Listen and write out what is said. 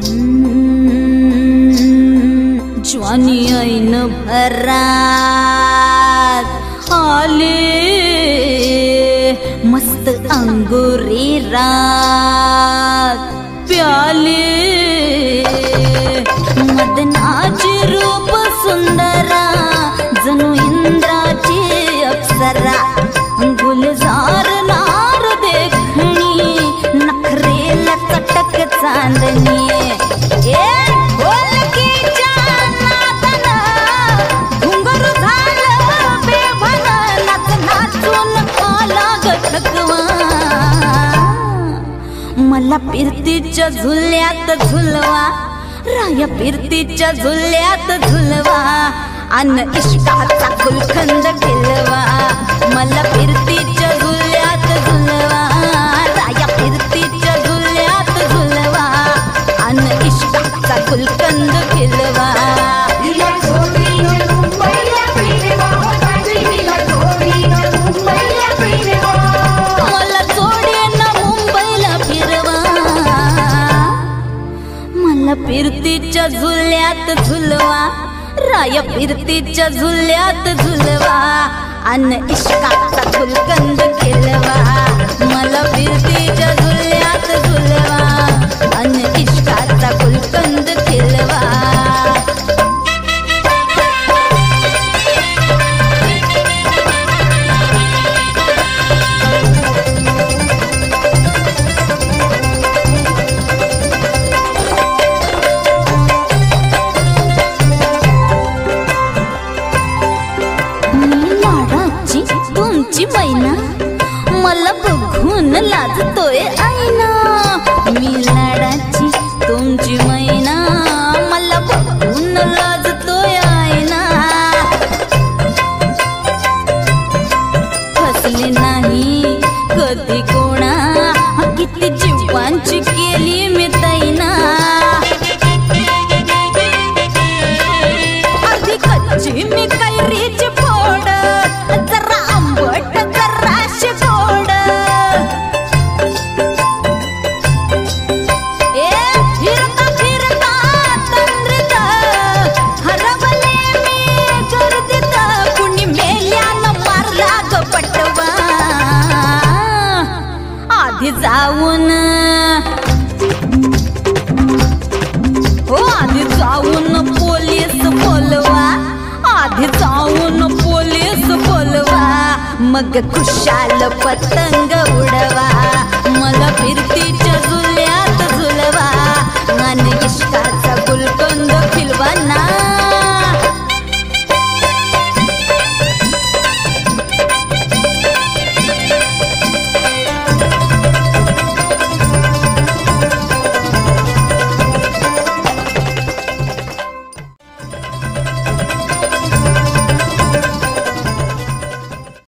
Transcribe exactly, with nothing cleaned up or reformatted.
ज्वानी ऐन भरात आले मस्त अंगुरी रात प्याले मदनाची रूप सुंदरा जणू इंद्राची अप्सरा गुलजार नार देखणी नखरेला चटक चांदणी ए ढोलकीच्या नादानं घुंगरू झालं बेभान नाच नाचून आला ग थकवा मला फिरतीच्या झुल्यात झुलवा राया फिरतीच्या झुल्यात झुलवा अन इश्काचा गुलखंद खिलवा मला फिरतीच्या झुल्यात झुलवा राया फिरतीच्या झुल्यात झुलवा अन इश्काचा गुलखंद खिलवा मला जोडीनं मुंबईला फिरवा मला फिरतीच्या झुल्यात झुलवा राया फिरतीच्या झुल्यात झुलवा अन इश्काचा गुलकंद खिलवा मला फिरतीच्या झुल्यात झुलवा अन इश्काचा गुलकंद खिलवा तुमची मैना मला बघून लाजतोय आईना मी लाडाची तुमची मैना मला बघून लाजतोय आईना फसले नाही कधी कोणा किती जीवांची केली मी तैना अर्धी कच्ची मी कैरीची फोड जरा आंबट जराशी गोड ए फिरता फिरता तंद्रीत हरवले मी गर्दीत कुणी मेल्यानं मारला ग पटवा आधी जाऊन हो आधी जाऊन पोलीस बोलवा आधी जाऊन पोलीस बोलवा मग खुशाल पतंग उडवा मला फिरतीच्या